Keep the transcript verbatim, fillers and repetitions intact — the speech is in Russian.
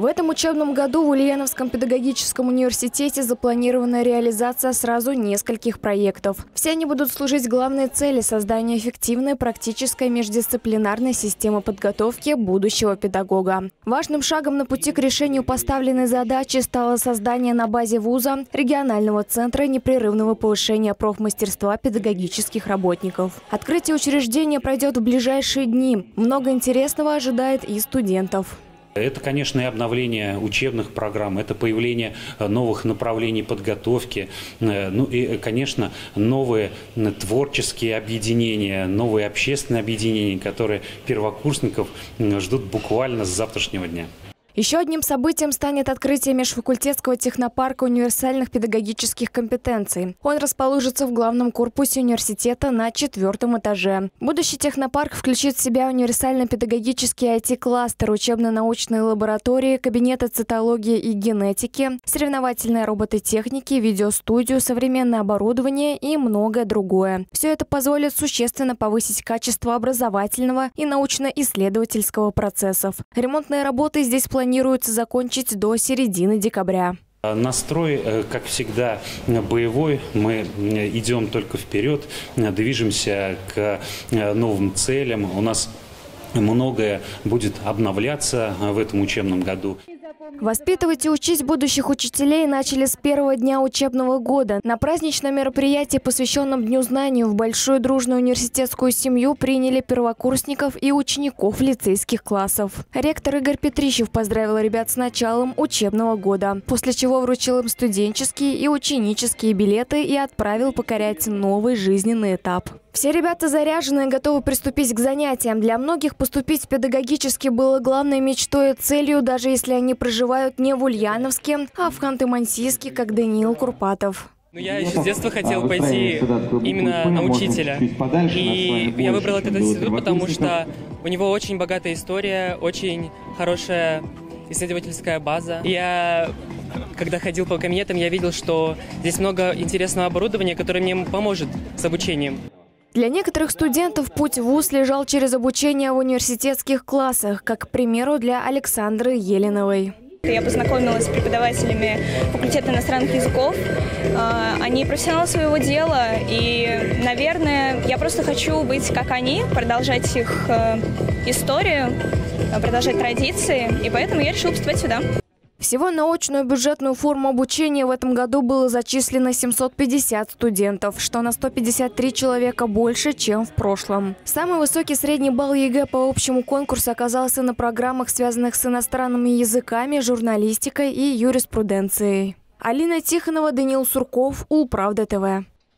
В этом учебном году в Ульяновском педагогическом университете запланирована реализация сразу нескольких проектов. Все они будут служить главной цели – создания эффективной практической междисциплинарной системы подготовки будущего педагога. Важным шагом на пути к решению поставленной задачи стало создание на базе вуза регионального центра непрерывного повышения профмастерства педагогических работников. Открытие учреждения пройдет в ближайшие дни. Много интересного ожидает и студентов. Это, конечно, и обновление учебных программ, это появление новых направлений подготовки, ну и, конечно, новые творческие объединения, новые общественные объединения, которые первокурсников ждут буквально с завтрашнего дня. Еще одним событием станет открытие межфакультетского технопарка универсальных педагогических компетенций. Он расположится в главном корпусе университета на четвертом этаже. Будущий технопарк включит в себя универсально-педагогический ай ти-кластер, учебно-научные лаборатории, кабинеты цитологии и генетики, соревновательные робототехники, видеостудию, современное оборудование и многое другое. Все это позволит существенно повысить качество образовательного и научно-исследовательского процессов. Ремонтные работы здесь планируются планируется закончить до середины декабря. Настрой, как всегда, боевой. Мы идем только вперед, движемся к новым целям. У нас многое будет обновляться в этом учебном году. Воспитывать и учить будущих учителей начали с первого дня учебного года. На праздничном мероприятии, посвященном Дню знанию, в большую дружную университетскую семью приняли первокурсников и учеников лицейских классов. Ректор Игорь Петрищев поздравил ребят с началом учебного года, после чего вручил им студенческие и ученические билеты и отправил покорять новый жизненный этап. Все ребята заряжены и готовы приступить к занятиям. Для многих поступить педагогически было главной мечтой и целью, даже если они проживают не в Ульяновске, а в Ханты-Мансийске, как Даниил Курпатов. Ну, я еще с детства хотел пойти именно на учителя. И я выбрал этот институт, потому что у него очень богатая история, очень хорошая исследовательская база. Я, когда ходил по кабинетам, я видел, что здесь много интересного оборудования, которое мне поможет с обучением. Для некоторых студентов путь в вуз лежал через обучение в университетских классах, как, к примеру, для Александры Еленовой. Я познакомилась с преподавателями факультета иностранных языков. Они профессионалы своего дела, и, наверное, я просто хочу быть как они, продолжать их историю, продолжать традиции, и поэтому я решила поступать сюда. Всего на очную бюджетную форму обучения в этом году было зачислено семьсот пятьдесят студентов, что на сто пятьдесят три человека больше, чем в прошлом. Самый высокий средний балл ЕГЭ по общему конкурсу оказался на программах, связанных с иностранными языками, журналистикой и юриспруденцией. Алина Тихонова, Даниил Сурков, Улправда ТВ.